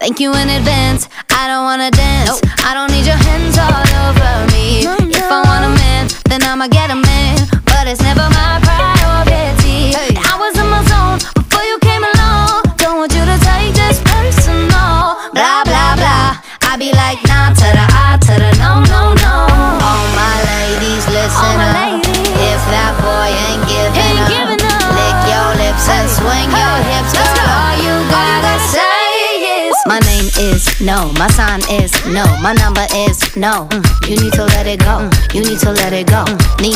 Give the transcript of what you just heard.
Thank you in advance, I don't wanna dance. Nope. I don't need your hands all over me. No, If I want a man, then I'ma get a man. But it's never my priority. Hey. I was in my zone before you came along. Don't want you to take this personal. Blah, blah, blah. I be like, nah to the I to the no, no, no. All my ladies, listen my up. ladies. If that boy ain't giving up, lick your lips and swing your hips. Girl, all you gotta say is, my name is no, my sign is no, my number is no. You need to let it go, you need to let it go. Need